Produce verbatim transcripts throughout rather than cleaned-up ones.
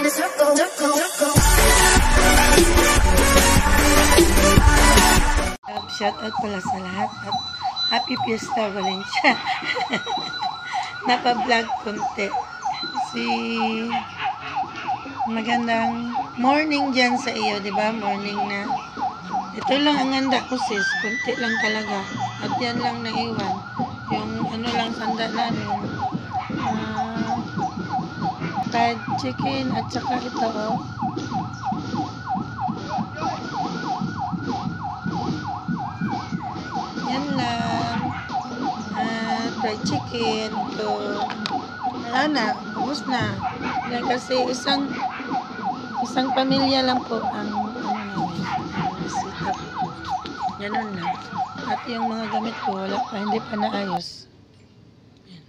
Shout out pala sa lahat at Happy Fiesta Valencia. Napa-vlog konti. Si magandang morning dyan sa iyo, di ba? Morning na. Ito lang ang handa ko sis, konti lang talaga. At yan lang naiwan. Yung ano lang handa namin. Uh, fried chicken at saka ito oh. Yan lang. Uh, fried chicken. Ito. Wala na. Ubus na. Yan kasi isang isang pamilya lang po ang ano namin. Bisita po. Ganun lang. At yung mga gamit ko wala pa. Hindi pa naayos. Yan.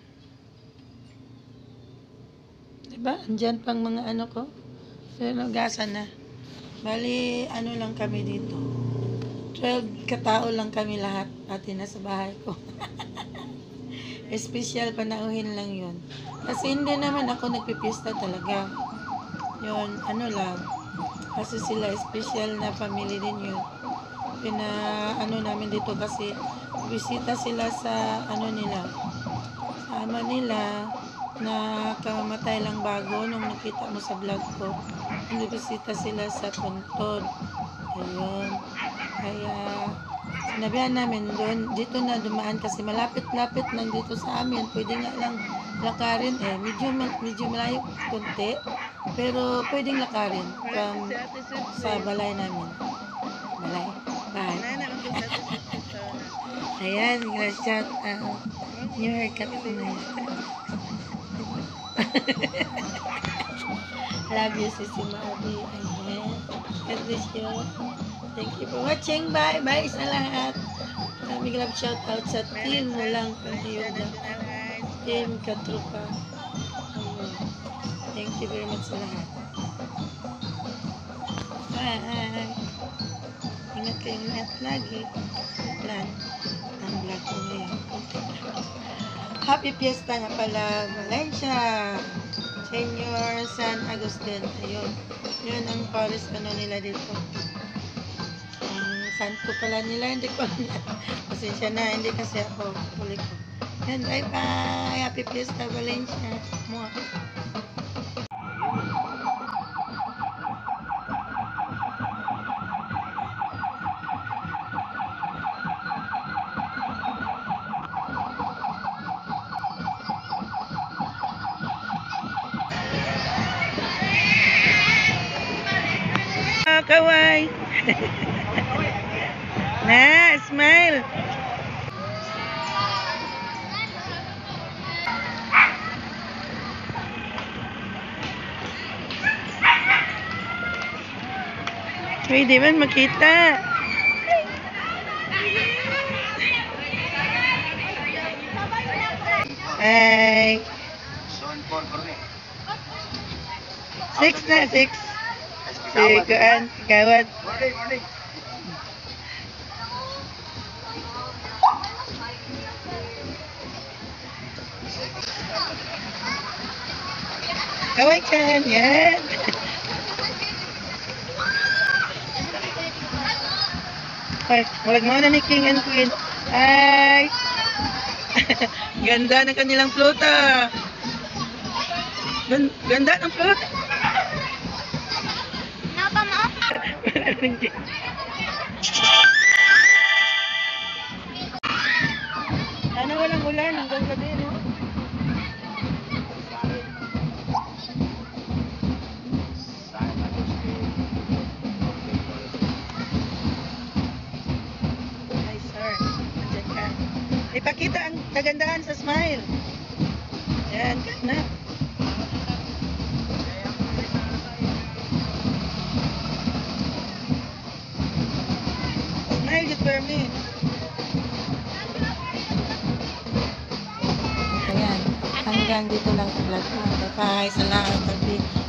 Diba? Andyan pang mga ano ko. Pero gasan na. Bali, ano lang kami dito. twelve katao lang kami lahat, pati na sa bahay ko. Espesyal panauhin lang yun. Kasi hindi naman ako nagpipista talaga. Yun, ano lang. Kasi sila, espesyal na family din yun. Pina, ano namin dito kasi, bisita sila sa, ano nila, sa ama nila, na kamatay lang bago nung nakita mo sa vlog ko. Hindi bisita sila sa Puntod. Ayun. Kaya, sinabihan namin doon, dito na dumaan kasi malapit-lapit lang dito sa amin. Pwede nga lang lakarin eh. Medyo, medyo malayo konti. Pero pwedeng lakarin from sa balay namin. Balay? Bahay. Ayan, gracias. Uh, new haircut ko na yun. Love you, Sisi Mabi. Ayan. God bless you. Thank you for watching. Bye. Bye sa lahat. Uh, big love shout out sa team Walang Pangayuda. Team Katrupa. Um, thank you very much sa lahat. Bye. Ingat kayong lahat lagi. Plan. Ang vlog ko ngayon. Happy Fiesta nga pala, Valencia. Senior San Agustin. Ayun. Yun ang Paris ano nila dito. Santo pala nila, hindi ko pasensya na, hindi kasi ako huli ko. Yan, bye bye, Happy Fiesta Valencia. Mua. Ah, kawai. Nah, smile. Uy, di man makita. Ay. Six na, six. Sikuan, kawat. Kawai kan, yan. Ay, walang mga na ni King and Queen. Ay. Ganda ng kanilang flota. Ganda ng flota. Napa mo? Ano walang ulan hanggang gabi, no? Ipakita ang kagandahan sa smile. Yan, ganda. Smile just for me. Ayan, hanggang dito lang ang vlog ko. Bye-bye. Salamat.